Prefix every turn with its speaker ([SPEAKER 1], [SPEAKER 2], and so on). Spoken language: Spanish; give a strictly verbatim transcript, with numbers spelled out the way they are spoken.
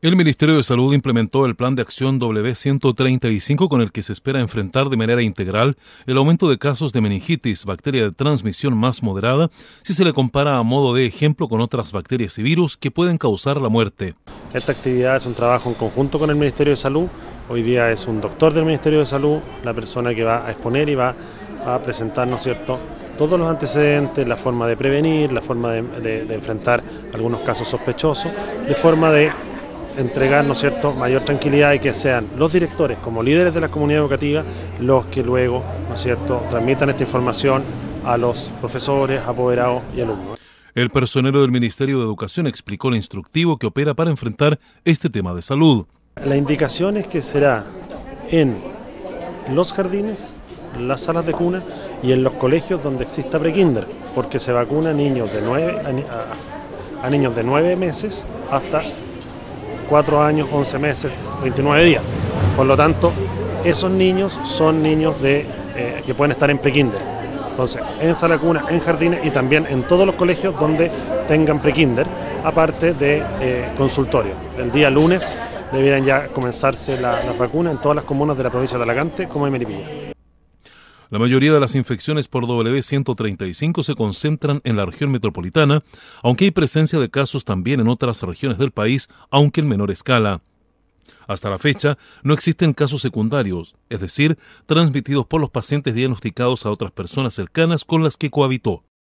[SPEAKER 1] El Ministerio de Salud implementó el Plan de Acción W ciento treinta y cinco con el que se espera enfrentar de manera integral el aumento de casos de meningitis, bacteria de transmisión más moderada, si se le compara a modo de ejemplo con otras bacterias y virus que pueden causar la muerte.
[SPEAKER 2] Esta actividad es un trabajo en conjunto con el Ministerio de Salud. Hoy día es un doctor del Ministerio de Salud la persona que va a exponer y va a presentar, ¿no es cierto?, todos los antecedentes, la forma de prevenir, la forma de, de, de enfrentar algunos casos sospechosos, de forma de entregar, ¿no es cierto?, mayor tranquilidad y que sean los directores como líderes de la comunidad educativa los que luego, ¿no es cierto?, transmitan esta información a los profesores, apoderados y alumnos.
[SPEAKER 1] El personero del Ministerio de Educación explicó el instructivo que opera para enfrentar este tema de salud.
[SPEAKER 2] La indicación es que será en los jardines, en las salas de cuna y en los colegios donde exista prekinder, porque se vacuna a niños de nueve, a, a niños de nueve meses hasta cuatro años, once meses, veintinueve días. Por lo tanto, esos niños son niños de, eh, que pueden estar en prekinder. Entonces, en sala de cuna, en jardines y también en todos los colegios donde tengan prekinder, aparte de eh, consultorio. El día lunes debieran ya comenzarse la, la vacuna en todas las comunas de la provincia de Talagante como en Melipilla.
[SPEAKER 1] La mayoría de las infecciones por W ciento treinta y cinco se concentran en la región metropolitana, aunque hay presencia de casos también en otras regiones del país, aunque en menor escala. Hasta la fecha, no existen casos secundarios, es decir, transmitidos por los pacientes diagnosticados a otras personas cercanas con las que cohabitó.